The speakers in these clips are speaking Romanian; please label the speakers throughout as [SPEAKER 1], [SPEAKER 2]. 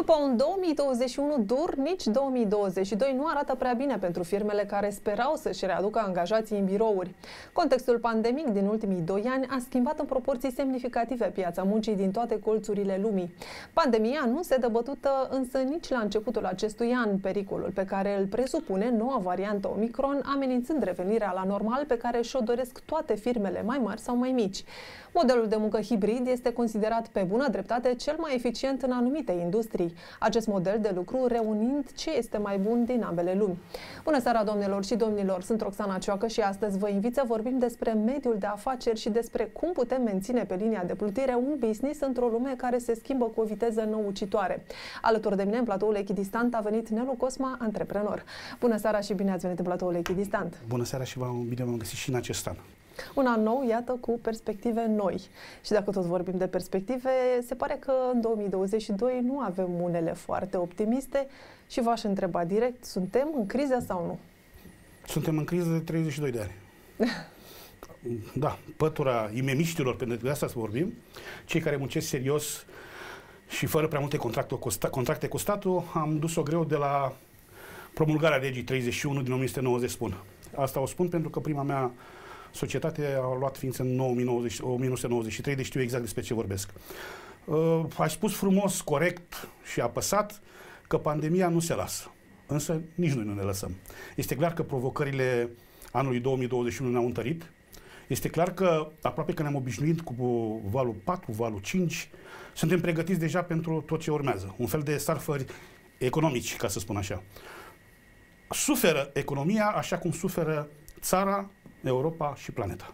[SPEAKER 1] După un 2021 dur, nici 2022 nu arată prea bine pentru firmele care sperau să-și readucă angajații în birouri. Contextul pandemic din ultimii 2 ani a schimbat în proporții semnificative piața muncii din toate colțurile lumii. Pandemia nu se dă bătută însă nici la începutul acestui an, pericolul pe care îl presupune noua variantă Omicron, amenințând revenirea la normal pe care și-o doresc toate firmele mai mari sau mai mici. Modelul de muncă hibrid este considerat pe bună dreptate cel mai eficient în anumite industrii. Acest model de lucru reunind ce este mai bun din ambele lumi. Bună seara, doamnelor și domnilor! Sunt Roxana Cioacă și astăzi vă invit să vorbim despre mediul de afaceri și despre cum putem menține pe linia de plutire un business într-o lume care se schimbă cu o viteză năucitoare. Alături de mine, în platoul Echidistant, a venit Nelu Cosma, antreprenor. Bună seara și bine ați venit în platoul Echidistant!
[SPEAKER 2] Bună seara și bine v-am găsit și în acest an.
[SPEAKER 1] Un an nou, iată, cu perspective noi. Și dacă tot vorbim de perspective, se pare că în 2022 nu avem unele foarte optimiste și v-aș întreba direct, suntem în criză sau nu?
[SPEAKER 2] Suntem în criză de 32 de ani. Da, pătura imemiștilor, pentru că de asta să vorbim, cei care muncesc serios și fără prea multe contracte cu statul, am dus-o greu de la promulgarea legii 31 din 1990, spun. Asta o spun pentru că prima mea societate a luat ființă în 1993, deci știu exact despre ce vorbesc. Ai spus frumos, corect și apăsat că pandemia nu se lasă. Însă nici noi nu ne lăsăm. Este clar că provocările anului 2021 ne-au întărit. Este clar că aproape că ne-am obișnuit cu valul 4, valul 5. Suntem pregătiți deja pentru tot ce urmează. Un fel de surferi economici, ca să spun așa. Suferă economia așa cum suferă țara, Europa și planeta.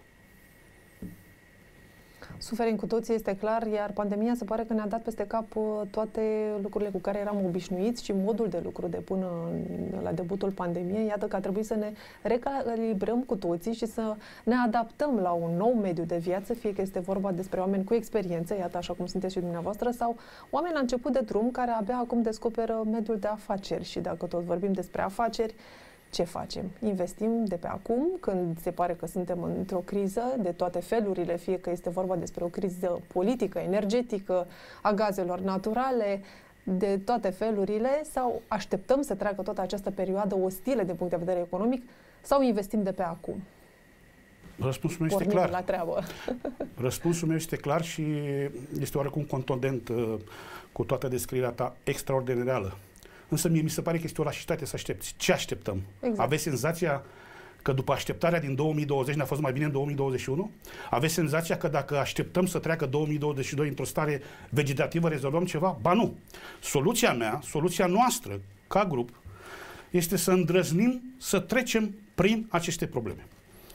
[SPEAKER 1] Suferim cu toții, este clar, iar pandemia se pare că ne-a dat peste cap toate lucrurile cu care eram obișnuiți și modul de lucru de până la debutul pandemiei. Iată că a trebuit să ne recalibrăm cu toții și să ne adaptăm la un nou mediu de viață, fie că este vorba despre oameni cu experiență, iată așa cum sunteți și dumneavoastră, sau oameni la început de drum care abia acum descoperă mediul de afaceri. Și dacă tot vorbim despre afaceri, ce facem? Investim de pe acum, când se pare că suntem într-o criză de toate felurile, fie că este vorba despre o criză politică, energetică, a gazelor naturale, de toate felurile, sau așteptăm să treacă toată această perioadă ostilă din punct de vedere economic, sau investim de pe acum?
[SPEAKER 2] Răspunsul meu este clar.
[SPEAKER 1] La treabă.
[SPEAKER 2] Răspunsul meu este clar și este oarecum contundent cu toată descrierea ta extraordinară. Însă mie mi se pare că este o lașitate să aștepți. Ce așteptăm? Exact. Aveți senzația că după așteptarea din 2020 ne-a fost mai bine în 2021? Aveți senzația că dacă așteptăm să treacă 2022 într-o stare vegetativă, rezolvăm ceva? Ba nu. Soluția mea, soluția noastră, ca grup, este să îndrăznim să trecem prin aceste probleme.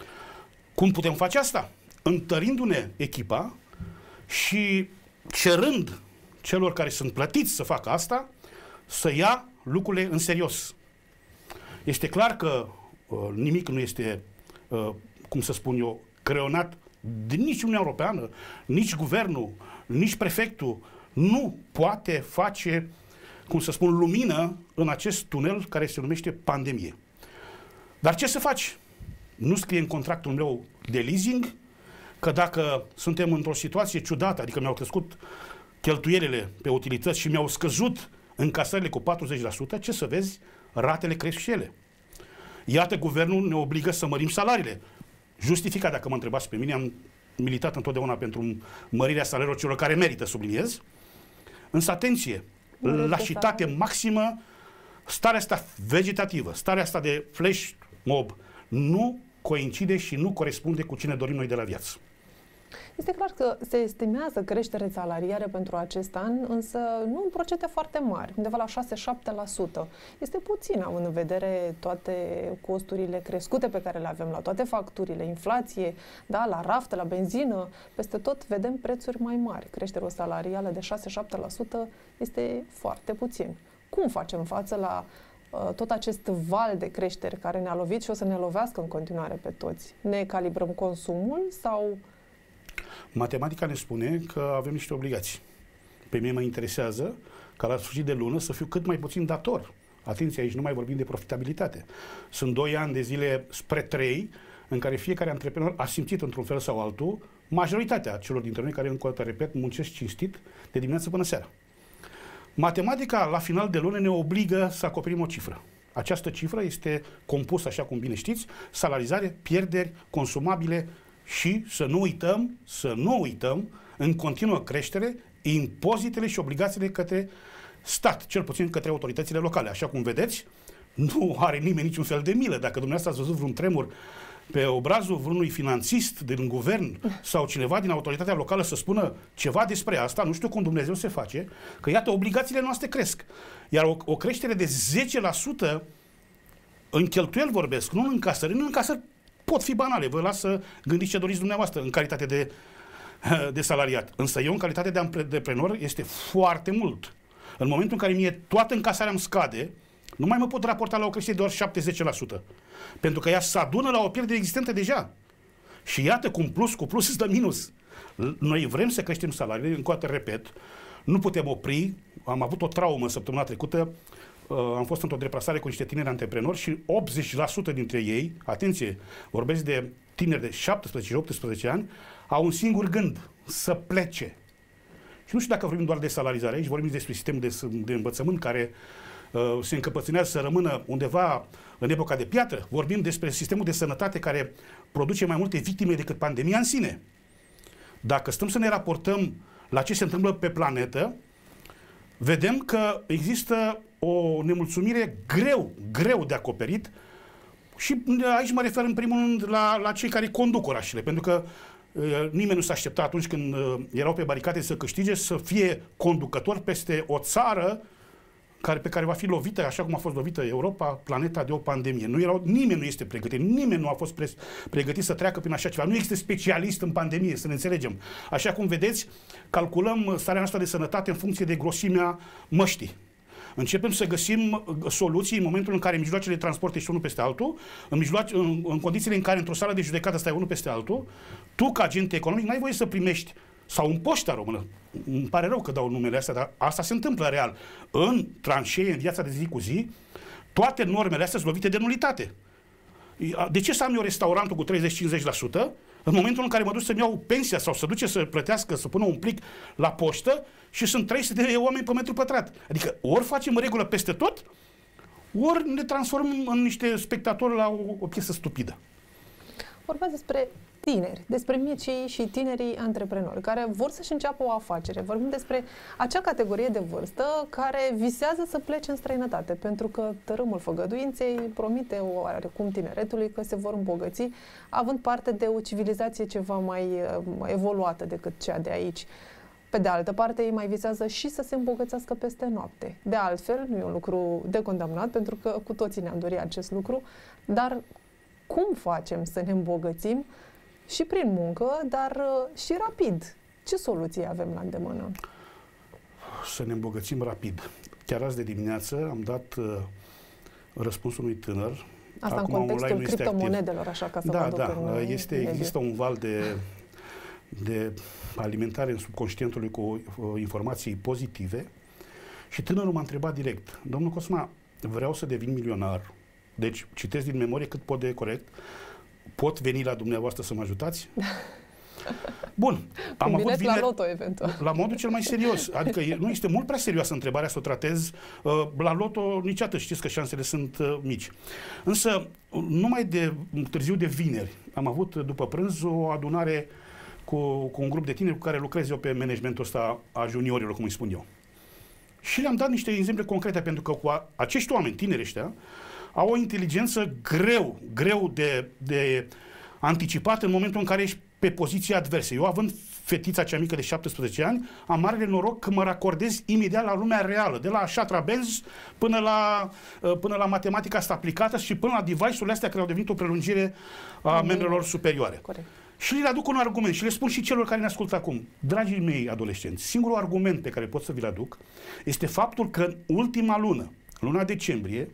[SPEAKER 2] Cum putem face asta? Întărindu-ne echipa și cerând celor care sunt plătiți să facă asta, să ia lucrurile în serios. Este clar că nimic nu este, cum să spun eu, creionat de nici Uniunea Europeană, nici guvernul, nici prefectul nu poate face, cum să spun, lumină în acest tunel care se numește pandemie. Dar ce să faci? Nu scrie în contractul meu de leasing că dacă suntem într-o situație ciudată, adică mi-au crescut cheltuielile pe utilități și mi-au scăzut încasările cu 40%, ce să vezi, ratele cresc și ele. Iată, guvernul ne obligă să mărim salariile. Justificat, dacă mă întrebați pe mine, am militat întotdeauna pentru mărirea salariilor celor care merită, subliniez. Însă, atenție, lașitate maximă, starea asta vegetativă, starea asta de flash mob, nu coincide și nu corespunde cu cine dorim noi de la viață.
[SPEAKER 1] Este clar că se estimează creștere salariare pentru acest an, însă nu în procente foarte mari, undeva la 6-7%. Este puțin, având în vedere toate costurile crescute pe care le avem la toate facturile, inflație, da, la raftă, la benzină, peste tot vedem prețuri mai mari. Creșterea salarială de 6-7% este foarte puțin. Cum facem față la tot acest val de creștere care ne-a lovit și o să ne lovească în continuare pe toți? Ne calibrăm consumul sau...
[SPEAKER 2] Matematica ne spune că avem niște obligații. Pe mine mă interesează ca la sfârșit de lună să fiu cât mai puțin dator. Atenție, aici nu mai vorbim de profitabilitate. Sunt 2 ani de zile spre 3 în care fiecare antreprenor a simțit într-un fel sau altul majoritatea celor dintre noi care, încă o dată repet, muncesc cinstit de dimineață până seara. Matematica, la final de lună, ne obligă să acoperim o cifră. Această cifră este compusă, așa cum bine știți, salarizare, pierderi, consumabile și, să nu uităm, în continuă creștere, impozitele și obligațiile către stat, cel puțin către autoritățile locale. Așa cum vedeți, nu are nimeni niciun fel de milă. Dacă dumneavoastră ați văzut vreun tremur pe obrazul vreunui finanțist din guvern sau cineva din autoritatea locală să spună ceva despre asta, nu știu cum Dumnezeu se face, că iată, obligațiile noastre cresc. Iar o creștere de 10% în cheltuieli vorbesc, nu în încasări. În încasări pot fi banale, vă las să gândiți ce doriți dumneavoastră în calitate de salariat. Însă eu, în calitate de antreprenor, este foarte mult. În momentul în care mie toată încasarea îmi scade, nu mai mă pot raporta la o creștere de doar 70%. Pentru că ea se adună la o pierdere existentă deja. Și iată cum plus cu plus îți dă minus. Noi vrem să creștem salariile, încă o dată repet, nu putem opri. Am avut o traumă săptămâna trecută, am fost într-o deplasare cu niște tineri antreprenori și 80% dintre ei, atenție, vorbesc de tineri de 17 și 18 ani, au un singur gând, să plece. Și nu știu dacă vorbim doar de salarizare, aici vorbim despre sistemul de învățământ care se încăpățânează să rămână undeva în epoca de piatră. Vorbim despre sistemul de sănătate care produce mai multe victime decât pandemia în sine. Dacă stăm să ne raportăm la ce se întâmplă pe planetă, vedem că există o nemulțumire greu de acoperit și aici mă refer în primul rând la cei care conduc orașele, pentru că nimeni nu s-a aștepta atunci când erau pe baricade să câștige să fie conducător peste o țară pe care va fi lovită, așa cum a fost lovită Europa, planeta, de o pandemie. Nimeni nu este pregătit, nimeni nu a fost pregătit să treacă prin așa ceva. Nu există specialist în pandemie, să ne înțelegem. Așa cum vedeți, calculăm starea noastră de sănătate în funcție de grosimea măștii. Începem să găsim soluții în momentul în care mijloacele de transport ești unul peste altul, în condițiile în care într-o sală de judecată stai unul peste altul, tu, ca agent economic, n-ai voie să primești, sau în Poșta Română, îmi pare rău că dau numele astea, dar asta se întâmplă real. În tranșee, în viața de zi cu zi, toate normele astea sunt lovite de nulitate. De ce să am eu restaurantul cu 30-50%? În momentul în care mă duc să-mi iau pensia sau să duce să plătească, să pună un plic la poștă și sunt 300 de oameni pe metru pătrat. Adică ori facem regulă peste tot, ori ne transformăm în niște spectatori la o piesă stupidă.
[SPEAKER 1] Vorbeați despre tineri, despre micii și tinerii antreprenori care vor să-și înceapă o afacere. Vorbim despre acea categorie de vârstă care visează să plece în străinătate, pentru că tărâmul făgăduinței promite oarecum tineretului că se vor îmbogăți, având parte de o civilizație ceva mai evoluată decât cea de aici. Pe de altă parte, ei mai visează și să se îmbogățească peste noapte. De altfel, nu e un lucru de condamnat, pentru că cu toții ne-am dorit acest lucru, dar cum facem să ne îmbogățim și prin muncă, dar și rapid? Ce soluții avem la îndemână?
[SPEAKER 2] Să ne îmbogățim rapid. Chiar azi de dimineață am dat răspunsul unui tânăr.
[SPEAKER 1] Asta acum în contextul criptomonedelor, așa ca să vă duc
[SPEAKER 2] există un val de alimentare în subconștientului cu informații pozitive și tânărul m-a întrebat direct: domnul Cosma, vreau să devin milionar, deci citesc din memorie cât pot de corect, pot veni la dumneavoastră să mă ajutați? Bun.
[SPEAKER 1] Am avut vineri, la loto, eventual.
[SPEAKER 2] La modul cel mai serios. Adică nu este mult prea serioasă întrebarea să o tratez la loto niciodată. Știți că șansele sunt mici. Însă, numai de târziu de vineri, am avut după prânz o adunare cu un grup de tineri cu care lucrez eu pe managementul ăsta a juniorilor, cum îi spun eu. Și le-am dat niște exemple concrete, pentru că cu acești oameni, tineri ăștia, au o inteligență greu de anticipat în momentul în care ești pe poziții adverse. Eu, având fetița cea mică de 17 ani, am marele noroc că mă racordez imediat la lumea reală, de la șatra benzi până la matematica asta aplicată și până la device-urile astea care au devenit o prelungire a membrelor superioare. Corect. Și le aduc un argument și le spun și celor care ne ascultă acum: dragii mei adolescenți, singurul argument pe care pot să vi-l aduc este faptul că în ultima lună, luna decembrie,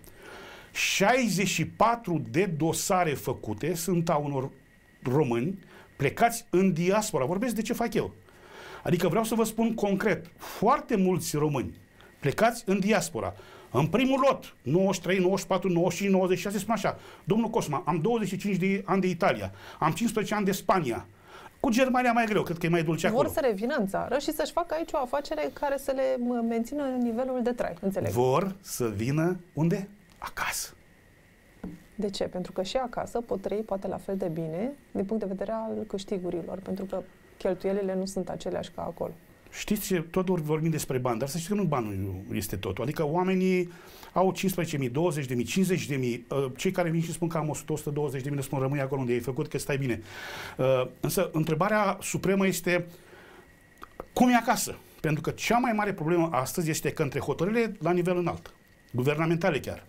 [SPEAKER 2] 64 de dosare făcute sunt a unor români plecați în diaspora. Vorbesc de ce fac eu. Adică vreau să vă spun concret, foarte mulți români plecați în diaspora. În primul lot, 93, 94, 95, 96, spun așa: domnul Cosma, am 25 de ani de Italia, am 15 ani de Spania, Cu Germania mai greu, cred că e mai dulce acolo.
[SPEAKER 1] Vor să revină în țară și să-și facă aici o afacere care să le mențină nivelul de trai, înțeleg.
[SPEAKER 2] Vor să vină unde? Acasă.
[SPEAKER 1] De ce? Pentru că și acasă pot trăi poate la fel de bine din punct de vedere al câștigurilor, pentru că cheltuielile nu sunt aceleași ca acolo.
[SPEAKER 2] Știți ce? Tot vorbim despre bani, dar să știți că nu banul este totul. Adică oamenii au 15.000, 20.000, 50.000, cei care vin și spun că am 100-120.000, ne spun rămâi acolo unde ai făcut, că stai bine. Însă întrebarea supremă este cum e acasă? Pentru că cea mai mare problemă astăzi este că între hotărârile la nivel înalt, guvernamentale chiar,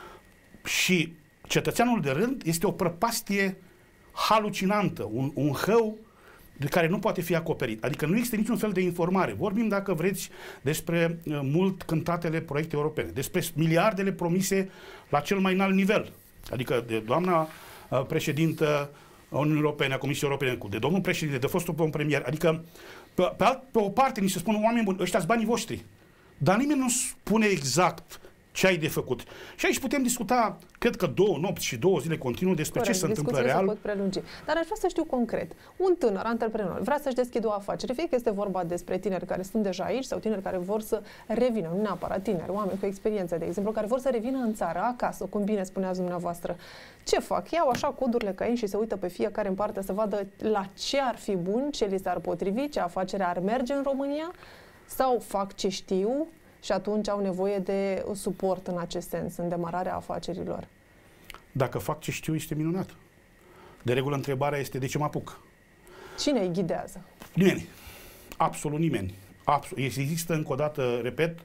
[SPEAKER 2] și cetățeanul de rând este o prăpastie halucinantă, un hău de care nu poate fi acoperit. Adică nu există niciun fel de informare. Vorbim, dacă vreți, despre mult cântatele proiecte europene, despre miliardele promise la cel mai înalt nivel. Adică de doamna președintă a Uniunii Europene, a Comisiei Europene, de domnul președinte, de fostul premier. Adică, pe o parte, ni se spun oameni buni, ăștia sunt banii voștri. Dar nimeni nu spune exact ce ai de făcut. Și aici putem discuta, cred că 2 nopți și 2 zile continuu despre ce se întâmplă real.
[SPEAKER 1] Se pot prelungi. Dar aș vrea să știu concret. Un tânăr antreprenor vrea să-și deschidă o afacere, fie că este vorba despre tineri care sunt deja aici sau tineri care vor să revină, nu neapărat tineri, oameni cu experiență, de exemplu, care vor să revină în țară, acasă, cum bine spuneați dumneavoastră. Ce fac? Iau așa codurile Cain și se uită pe fiecare în parte să vadă la ce ar fi bun, ce li s-ar potrivi, ce afacere ar merge în România, sau fac ce știu și atunci au nevoie de suport în acest sens, în demararea afacerilor. Dacă
[SPEAKER 2] fac ce știu, este minunat. De regulă, întrebarea este de ce mă apuc.
[SPEAKER 1] Cine îi ghidează?
[SPEAKER 2] Nimeni. Absolut nimeni. Există, încă o dată, repet,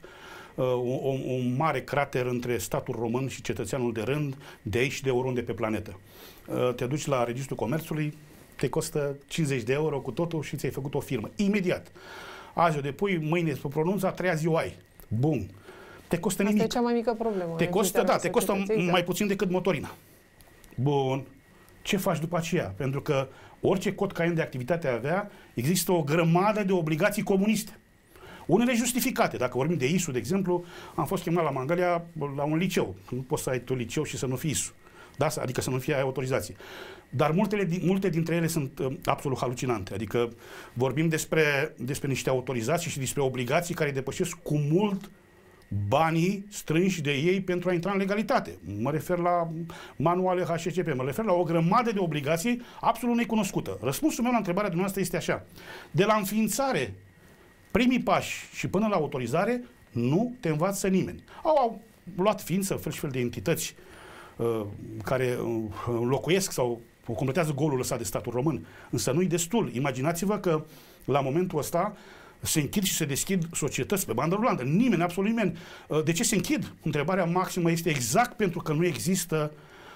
[SPEAKER 2] un mare crater între statul român și cetățeanul de rând, de aici și de oriunde pe planetă. Te duci la Registrul Comerțului, te costă 50 de euro cu totul și ți-ai făcut o firmă. Imediat. Azi o depui, mâine se pronunță, a treia zi o ai. Bun. Te costă nimic.
[SPEAKER 1] Asta e cea mai mică problemă.
[SPEAKER 2] Te costă mai puțin decât motorina. Bun. Ce faci după aceea? Pentru că orice cod Cain de activitate avea, există o grămadă de obligații comuniste. Unele justificate. Dacă vorbim de ISU, de exemplu, am fost chemat la Mangalia la un liceu. Nu poți să ai tu liceu și să nu fii ISU. Da? Adică să nu fie autorizație. Dar multe dintre ele sunt absolut halucinante. Adică vorbim despre niște autorizații și despre obligații care depășesc cu mult banii strânși de ei pentru a intra în legalitate. Mă refer la manuale HCCP, mă refer la o grămadă de obligații absolut necunoscută. Răspunsul meu la întrebarea dumneavoastră este așa. De la înființare, primii pași și până la autorizare, nu te învață nimeni. Au luat ființă fel și fel de entități care înlocuiesc sau completează golul lăsat de statul român. Însă nu-i destul. Imaginați-vă că la momentul ăsta se închid și se deschid societăți pe bandă rulantă. Nimeni, absolut nimeni. De ce se închid? Întrebarea maximă este exact pentru că nu există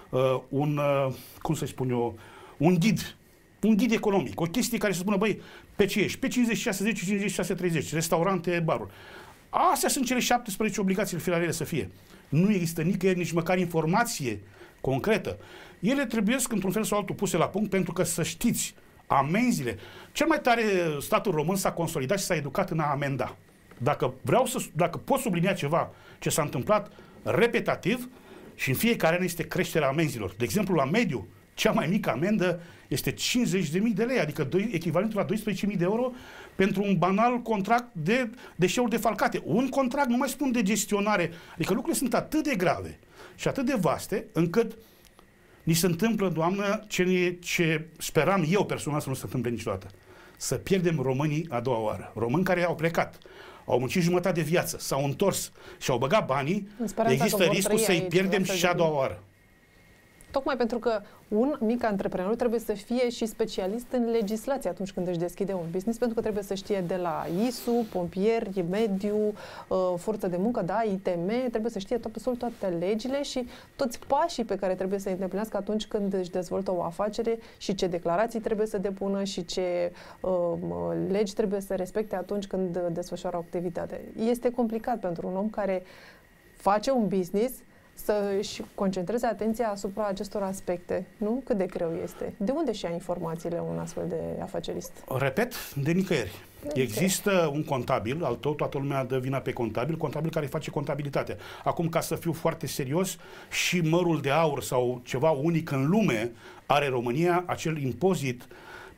[SPEAKER 2] cum să spun eu, un ghid economic. O chestie care să spună, băi, pe ce ești? Pe 56-10, 56-30, restaurante, baruri. Astea sunt cele 17 obligații filariere să fie. Nu există nicăieri nici măcar informație concretă. Ele trebuie, într-un fel sau altul, puse la punct, pentru că, să știți, amenziile. Cel mai tare statul român s-a consolidat și s-a educat în a amenda. Dacă pot sublinia ceva ce s-a întâmplat repetativ și în fiecare an este creșterea amenzilor. De exemplu, la mediu, cea mai mică amendă este 50.000 de lei, adică echivalentul la 12.000 de euro pentru un banal contract de deșeuri defalcate. Un contract, nu mai spun de gestionare. Adică lucrurile sunt atât de grave și atât de vaste, încât ni se întâmplă, Doamnă, ce speram eu personal să nu se întâmple niciodată. Să pierdem românii a doua oară. Români care au plecat, au muncit jumătate de viață, s-au întors și au băgat banii, există riscul să-i pierdem și a doua oară.
[SPEAKER 1] Tocmai pentru că un mic antreprenor trebuie să fie și specialist în legislație atunci când își deschide un business, pentru că trebuie să știe de la ISU, pompieri, mediu, forță de muncă, da, ITM, trebuie să știe absolut toate legile și toți pașii pe care trebuie să îi îndeplinească atunci când își dezvoltă o afacere și ce declarații trebuie să depună și ce legi trebuie să respecte atunci când desfășoară o activitate. Este complicat pentru un om care face un business să-și concentreze atenția asupra acestor aspecte, nu? Cât de greu este? De unde și ia informațiile un astfel de afacerist?
[SPEAKER 2] Repet, de nicăieri. Există un contabil, al tău, toată lumea dă vina pe contabil care face contabilitatea. Acum, ca să fiu foarte serios, și mărul de aur sau ceva unic în lume are România, acel impozit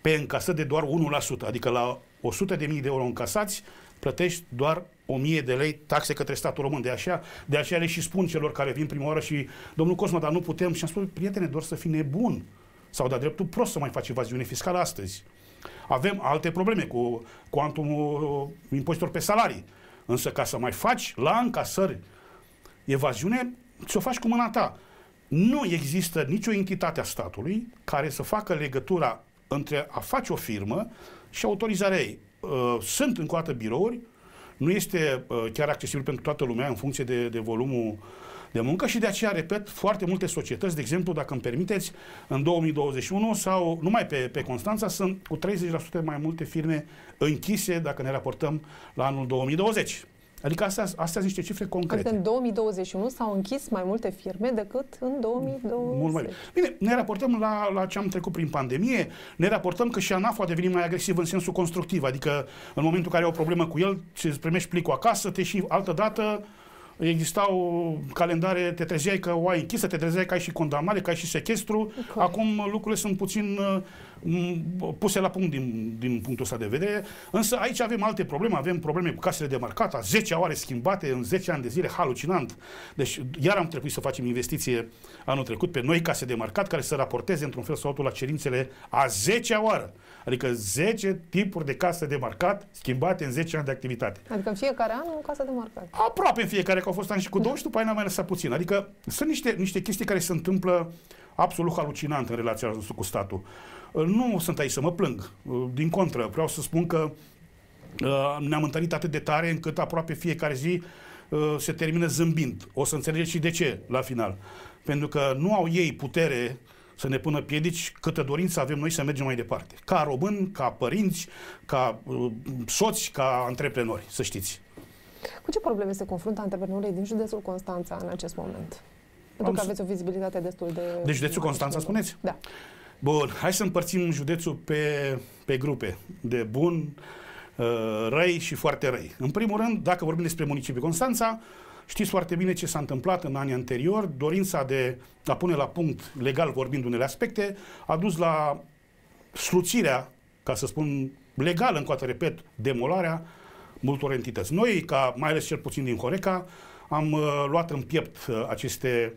[SPEAKER 2] pe încasări de doar 1%, adică la 100.000 de euro încasați, plătești doar 1.000 de lei taxe către statul român. De aceea le și spun celor care vin prima oară și domnul Cosma, dar nu putem. Și am spus, prietene, doar să fii nebun sau de-a dreptul prost să mai faci evaziune fiscală astăzi. Avem alte probleme cu cuantumul impozitelor pe salarii. Însă ca să mai faci la încasări evaziune, ți-o faci cu mâna ta. Nu există nicio entitate a statului care să facă legătura între a face o firmă și autorizarea ei. Sunt încă o dată birouri, nu este chiar accesibil pentru toată lumea în funcție de volumul de muncă și de aceea, repet, foarte multe societăți, de exemplu, dacă îmi permiteți, în 2021 sau numai pe Constanța sunt cu 30% mai multe firme închise dacă ne raportăm la anul 2020. Adică astea sunt niște cifre concrete.
[SPEAKER 1] Adică în 2021 s-au închis mai multe firme decât în 2020. Mult mai
[SPEAKER 2] bine, ne raportăm la ce am trecut prin pandemie, ne raportăm că și ANAF a devenit mai agresiv în sensul constructiv, adică în momentul în care ai o problemă cu el, îți primești plicul acasă, te și altă dată existau calendare, te trezeai că o ai închisă, te trezeai că ai și condamnare, că ai și sechestru. Acum lucrurile sunt puțin puse la punct din punctul ăsta de vedere. Însă aici avem alte probleme. Avem probleme cu casele de marcat, 10 ore schimbate în 10 ani de zile, halucinant. Deci iar am trebuit să facem investiție anul trecut pe noi case de marcat care să raporteze într-un fel sau altul la cerințele a 10-a oară. Adică 10 tipuri de case de marcat schimbate în 10 ani de activitate.
[SPEAKER 1] Adică în fiecare an o casă de marcat.
[SPEAKER 2] Aproape în fiecare, că au fost ani și cu 2 și după aia n-am mai lăsat puțin. Adică sunt niște chestii care se întâmplă absolut halucinant în relația noastră cu statul. Nu sunt aici să mă plâng. Din contră, vreau să spun că ne-am întâlnit atât de tare încât aproape fiecare zi se termină zâmbind. O să înțelegeți și de ce la final. Pentru că nu au ei putere să ne pună piedici câtă dorință avem noi să mergem mai departe. Ca români, ca părinți, ca soți, ca antreprenori, să știți.
[SPEAKER 1] Cu ce probleme se confruntă antreprenorii din județul Constanța în acest moment? Pentru că aveți o vizibilitate destul de...
[SPEAKER 2] De județul Constanța, spuneți?
[SPEAKER 1] Da.
[SPEAKER 2] Bun, hai să împărțim județul pe grupe de bun, răi și foarte răi. În primul rând, dacă vorbim despre municipiul Constanța, știți foarte bine ce s-a întâmplat în anii anteriori. Dorința de a pune la punct, legal vorbind unele aspecte, a dus la sluțirea, ca să spun legal, încă o dată repet, demolarea multor entități. Noi, mai ales cel puțin din Horeca, am luat în piept aceste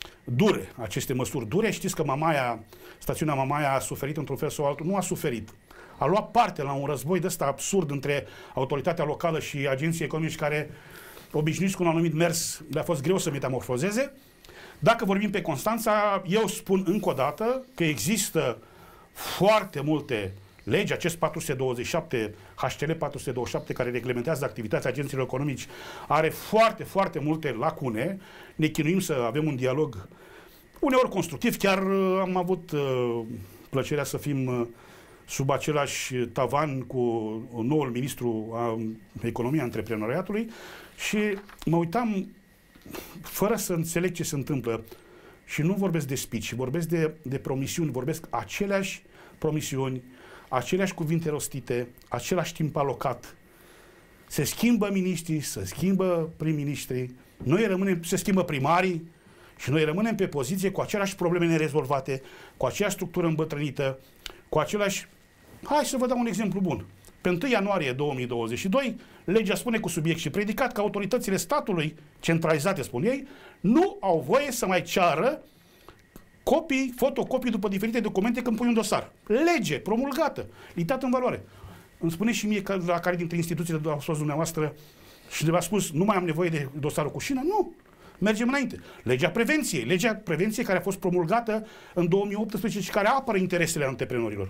[SPEAKER 2] măsuri dure. Știți că stațiunea Mamaia a suferit într-un fel sau altul. Nu a suferit. A luat parte la un război de ăsta absurd între autoritatea locală și agenții economici care, obișnuiți cu un anumit mers, le-a fost greu să metamorfozeze. Dacă vorbim pe Constanța, eu spun încă o dată că există foarte multe legi, acest 427, HTL 427, care reglementează activitatea agenților economici, are foarte, foarte multe lacune. Ne chinuim să avem un dialog uneori constructiv. Chiar am avut plăcerea să fim sub același tavan cu noul ministru a economiei antreprenoriatului și mă uitam fără să înțeleg ce se întâmplă și nu vorbesc de speech, vorbesc de promisiuni, vorbesc aceleași promisiuni, aceleași cuvinte rostite, același timp alocat. Se schimbă miniștrii, se schimbă prim-ministrii, se schimbă primarii și noi rămânem pe poziție cu aceleași probleme nerezolvate, cu aceeași structură îmbătrânită, cu același... Hai să vă dau un exemplu bun. Pe 1 ianuarie 2022, legea spune cu subiect și predicat că autoritățile statului, centralizate, spun ei, nu au voie să mai ceară fotocopii după diferite documente când pui un dosar. Lege promulgată, limitată în valoare. Îmi spune și mie că la care dintre instituțiile au fost dumneavoastră și le-a spus nu mai am nevoie de dosarul cu șină? Nu. Mergem înainte. Legea prevenției care a fost promulgată în 2018 și care apără interesele antreprenorilor.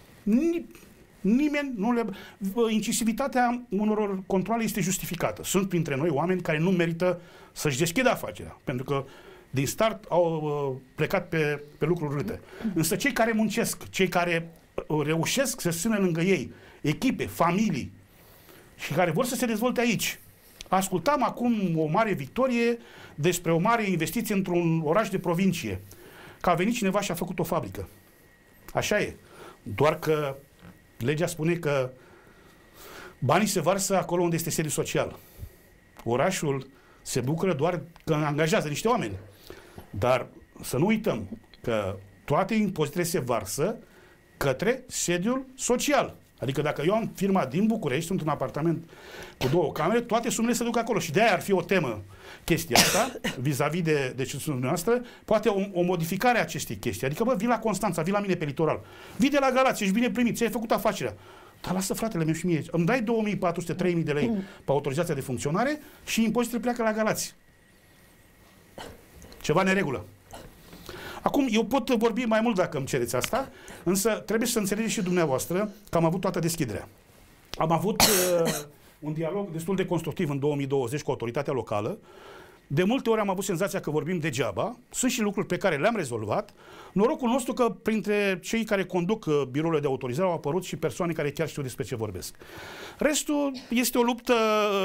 [SPEAKER 2] Nimeni nu le... Incisivitatea unor controale este justificată. Sunt printre noi oameni care nu merită să-și deschidă afacerea, pentru că din start au plecat pe lucruri râte. Însă cei care muncesc, cei care reușesc să se țină lângă ei, echipe, familii, și care vor să se dezvolte aici. Ascultam acum o mare victorie despre o mare investiție într-un oraș de provincie. Că a venit cineva și a făcut o fabrică. Așa e. Doar că legea spune că banii se varsă acolo unde este sediu social. Orașul se bucură doar că angajează niște oameni. Dar să nu uităm că toate impozitele se varsă către sediul social. Adică dacă eu am firma din București, sunt un apartament cu 2 camere, toate sumele se duc acolo. Și de-aia ar fi o temă chestia asta, vis-a-vis de deciziunea noastră, poate o modificare a acestei chestii. Adică, bă, vii la Constanța, vii la mine pe litoral, vii de la Galați, ești bine primit, ți-ai făcut afacerea. Dar lasă, fratele meu, și mie, îmi dai 2400-3000 de lei pe autorizația de funcționare și impozitele pleacă la Galați. Ceva neregulă. Acum, eu pot vorbi mai mult dacă îmi cereți asta, însă trebuie să înțelegeți și dumneavoastră că am avut toată deschiderea. Am avut un dialog destul de constructiv în 2020 cu autoritatea locală. De multe ori am avut senzația că vorbim degeaba. Sunt și lucruri pe care le-am rezolvat. Norocul nostru că printre cei care conduc birourile de autorizare au apărut și persoane care chiar știu despre ce vorbesc. Restul este o luptă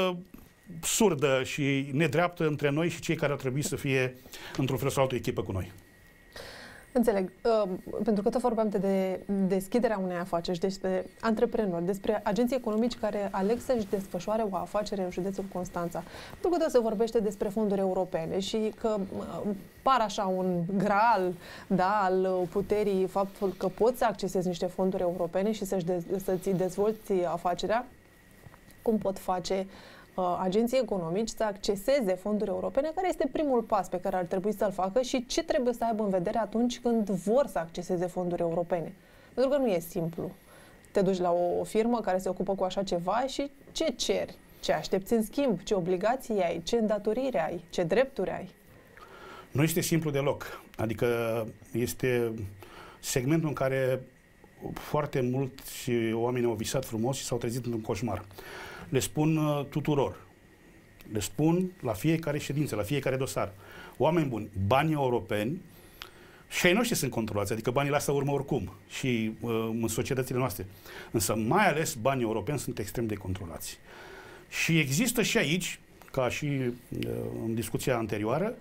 [SPEAKER 2] surdă și nedreaptă între noi și cei care ar trebui să fie într-un fel sau altă echipă cu noi.
[SPEAKER 1] Înțeleg. Pentru că tot vorbeam de deschiderea unei afaceri, despre antreprenori, despre agenții economici care aleg să-și desfășoare o afacere în județul Constanța. Pentru că tot se vorbește despre fonduri europene și că par așa un graal, da, al puterii, faptul că poți să accesezi niște fonduri europene și să-ți dezvolți afacerea. Cum pot face agenții economici să acceseze fonduri europene, care este primul pas pe care ar trebui să-l facă și ce trebuie să aibă în vedere atunci când vor să acceseze fonduri europene. Pentru că nu e simplu. Te duci la o firmă care se ocupă cu așa ceva și ce ceri? Ce aștepți în schimb? Ce obligații ai? Ce îndatoriri ai? Ce drepturi ai?
[SPEAKER 2] Nu este simplu deloc. Adică este segmentul în care foarte mulți oameni au visat frumos și s-au trezit într-un coșmar. Le spun tuturor. Le spun la fiecare ședință, la fiecare dosar. Oameni buni, banii europeni și ai noștri sunt controlați, adică banii la asta urmă oricum și în societățile noastre. Însă mai ales banii europeni sunt extrem de controlați. Și există și aici, ca și în discuția anterioară,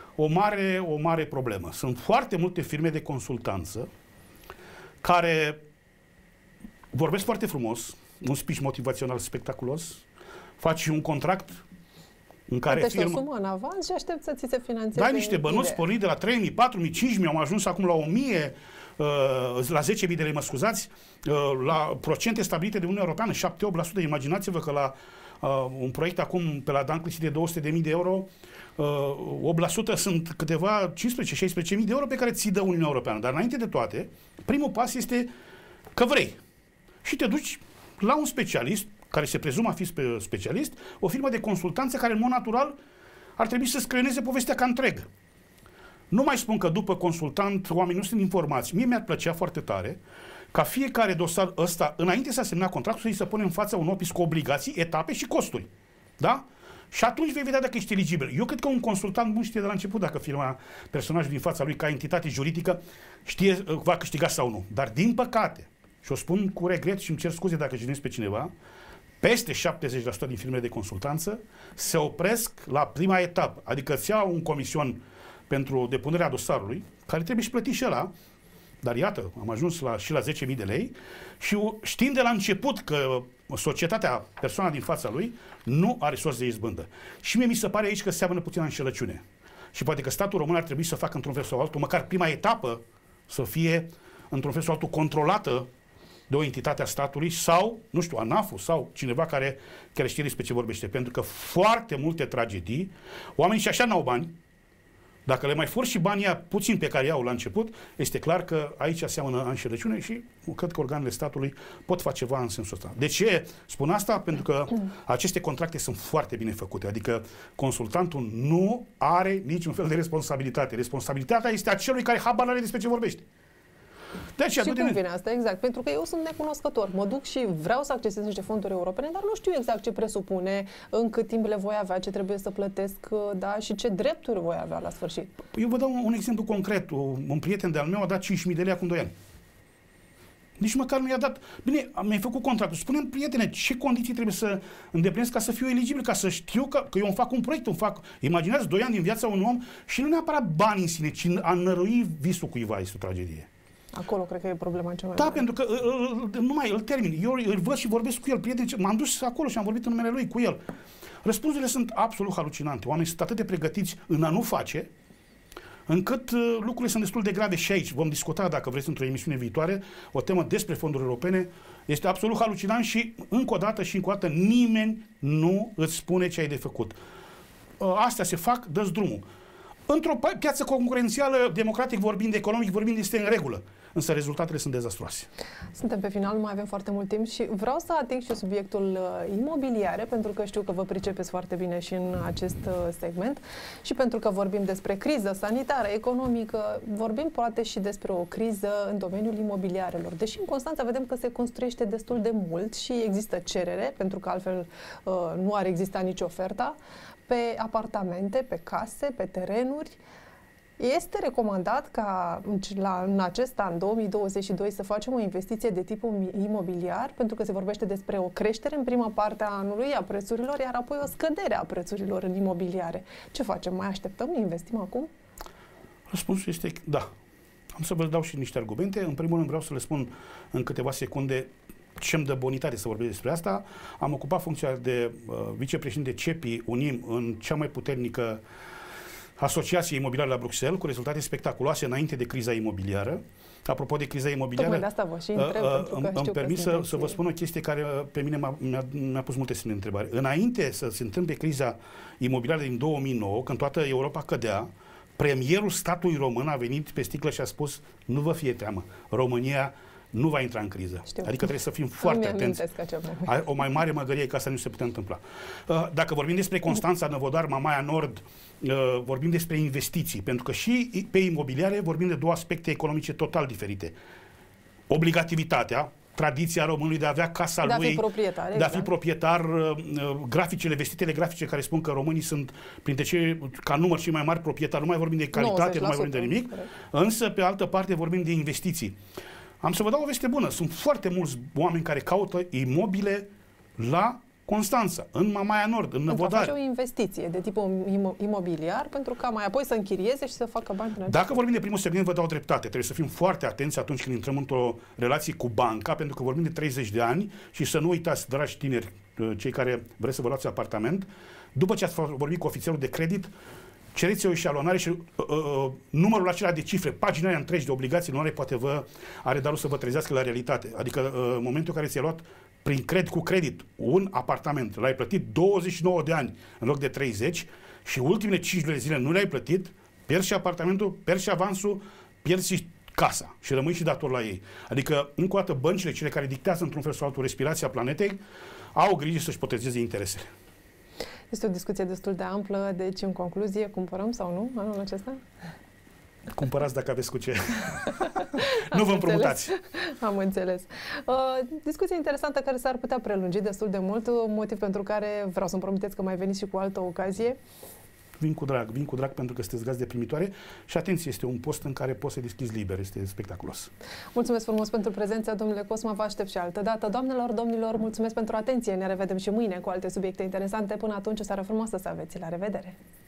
[SPEAKER 2] o mare problemă. Sunt foarte multe firme de consultanță care vorbesc foarte frumos, un speech motivațional spectaculos, faci un contract în care
[SPEAKER 1] firma... o sumă în avans și aștept să ți se finanțeze.
[SPEAKER 2] Dai niște bănuți pornit de la 3.000, 4.000, 5.000, am ajuns acum la 1.000, la 10.000 de lei, mă scuzați, la procente stabilite de Uniunea Europeană, 7-8%. Imaginați-vă că la un proiect acum pe la Danclisi de 200.000 de euro, 8% sunt câteva 15-16.000 de euro pe care ți-i dă Uniunea Europeană. Dar înainte de toate, primul pas este că vrei. Și te duci la un specialist, care se prezumă a fi specialist, o firmă de consultanță care, în mod natural, ar trebui să screeneze povestea ca întregă. Nu mai spun că după consultant oamenii nu sunt informați. Mie mi-ar plăcea foarte tare ca fiecare dosar ăsta, înainte să semna contractul, să-i se pune în fața un opis cu obligații, etape și costuri. Da? Și atunci vei vedea dacă ești eligibil. Eu cred că un consultant nu știe de la început dacă firma, personajul din fața lui, ca entitate juridică, știe va câștiga sau nu. Dar, din păcate, și o spun cu regret și îmi cer scuze dacă jignesc pe cineva, peste 70% din firmele de consultanță se opresc la prima etapă. Adică îți iau un comision pentru depunerea dosarului, care trebuie și plătit și ăla, dar iată, am ajuns și la 10.000 de lei și știind de la început că societatea, persoana din fața lui, nu are sos de izbândă. Și mie mi se pare aici că seamănă puțin înșelăciune. Și poate că statul român ar trebui să facă într-un fel sau altul, măcar prima etapă să fie într-un fel sau altul controlată de o entitate a statului sau, nu știu, ANAF-ul sau cineva care știe despre ce vorbește. Pentru că foarte multe tragedii, oamenii și așa n-au bani. Dacă le mai fur și banii puțin pe care iau la început, este clar că aici seamănă înșelăciune și cred că organele statului pot face ceva în sensul ăsta. De ce spun asta? Pentru că aceste contracte sunt foarte bine făcute. Adică consultantul nu are niciun fel de responsabilitate. Responsabilitatea este a celui care habar n-are despre ce vorbește. Deci,
[SPEAKER 1] și cum vine asta? Exact. Pentru că eu sunt necunoscător. Mă duc și vreau să accesez niște fonduri europene, dar nu știu exact ce presupune, în cât timp le voi avea, ce trebuie să plătesc, da, și ce drepturi voi avea la sfârșit. Eu
[SPEAKER 2] vă dau un exemplu concret. Un prieten de-al meu a dat 5.000 de lei acum 2 ani. Nici măcar nu i-a dat. Bine, mi-ai făcut contractul. Spune-mi, prietene, ce condiții trebuie să îndeplinesc ca să fiu eligibil, ca să știu că eu îmi fac un proiect, Imaginați 2 ani din viața unui om și nu neapărat bani în sine, ci a nărui visul cuiva este o tragedie.
[SPEAKER 1] Acolo cred că e problema cea mai
[SPEAKER 2] mare.
[SPEAKER 1] Da,
[SPEAKER 2] pentru că nu mai îl termin. Eu îl văd și vorbesc cu el. Prieteni, m-am dus acolo și am vorbit în numele lui cu el. Răspunsurile sunt absolut halucinante. Oamenii sunt atât de pregătiți în a nu face, încât lucrurile sunt destul de grave și aici. Vom discuta, dacă vreți, într-o emisiune viitoare, o temă despre fonduri europene. Este absolut halucinant și, încă o dată, nimeni nu îți spune ce ai de făcut. Astea se fac, dă-ți drumul. Într-o piață concurențială, democratic vorbind, economic vorbind, este în regulă. Însă rezultatele sunt dezastruoase.
[SPEAKER 1] Suntem pe final, nu mai avem foarte mult timp și vreau să ating și subiectul imobiliare, pentru că știu că vă pricepeți foarte bine și în acest segment și pentru că vorbim despre criză sanitară, economică, vorbim poate și despre o criză în domeniul imobiliarelor. Deși în Constanța vedem că se construiește destul de mult și există cerere, pentru că altfel nu ar exista nici oferta, pe apartamente, pe case, pe terenuri. Este recomandat ca în acest an, 2022, să facem o investiție de tip imobiliar, pentru că se vorbește despre o creștere în prima parte a anului a prețurilor, iar apoi o scădere a prețurilor în imobiliare. Ce facem? Mai așteptăm? Investim acum?
[SPEAKER 2] Răspunsul este da. Am să vă dau și niște argumente. În primul rând vreau să le spun în câteva secunde ce îmi dă bonitate să vorbesc despre asta. Am ocupat funcția de vicepreședinte CEPI UNIM în cea mai puternică asociație imobiliară la Bruxelles, cu rezultate spectaculoase înainte de criza imobiliară. Apropo de criza imobiliară,
[SPEAKER 1] tocmai de asta vă și întreb,
[SPEAKER 2] îmi permis să vă spun o chestie care pe mine mi-a pus multe semne de întrebare. Înainte să se întâmple criza imobiliară din 2009, când toată Europa cădea, premierul statului român a venit pe sticlă și a spus: nu vă fie teamă, România nu va intra în criză.
[SPEAKER 1] Știu.
[SPEAKER 2] Adică trebuie să fim foarte atenți. O mai mare măgărie ca să nu se putea întâmpla. Dacă vorbim despre Constanța, Năvodar, Mamaia Nord, vorbim despre investiții, pentru că și pe imobiliare vorbim de două aspecte economice total diferite. Obligativitatea, tradiția românului de a avea casa lui, de a fi proprietar, graficele, vestitele grafice care spun că românii sunt printre cei, ca număr, cei mai mari proprietari. Nu mai vorbim de calitate, nu mai vorbim de nimic, însă pe altă parte vorbim de investiții. Am să vă dau o veste bună. Sunt foarte mulți oameni care caută imobile la Constanța, în Mamaia Nord, în Năvodar.
[SPEAKER 1] Pentru a face o investiție de tip imobiliar, pentru ca mai apoi să închirieze și să facă bani.
[SPEAKER 2] Dacă vorbim de primul segment, vă dau dreptate. Trebuie să fim foarte atenți atunci când intrăm într-o relație cu banca, pentru că vorbim de 30 de ani și să nu uitați, dragi tineri, cei care vreți să vă luați apartament, după ce ați vorbit cu ofițerul de credit, cereți o eșalonare și numărul acela de cifre, paginile întregi de obligații lunare poate vă are darul să vă trezească la realitate. Adică în momentul în care ți-ai luat cu credit un apartament, l-ai plătit 29 de ani în loc de 30 și ultimele 5 de zile nu le-ai plătit, pierzi și apartamentul, pierzi și avansul, pierzi și casa și rămâi și dator la ei. Adică, încă o dată, băncile, cele care dictează într-un fel sau altul respirația planetei, au grijă să-și protejeze interesele.
[SPEAKER 1] Este o discuție destul de amplă, deci, în concluzie, cumpărăm sau nu anul acesta?
[SPEAKER 2] Cumpărați dacă aveți cu ce. Nu vă împrumutați.
[SPEAKER 1] Am înțeles. Discuție interesantă care s-ar putea prelungi destul de mult, motiv pentru care vreau să-mi promiteți că mai veniți și cu altă ocazie.
[SPEAKER 2] Vin cu drag pentru că sunteți gazde primitoare și atenție, este un post în care poți să deschizi liber, este spectaculos.
[SPEAKER 1] Mulțumesc frumos pentru prezența, domnule Cosma, vă aștept și altă dată. Doamnelor, domnilor, mulțumesc pentru atenție, ne revedem și mâine cu alte subiecte interesante. Până atunci, o seară frumoasă să aveți, la revedere!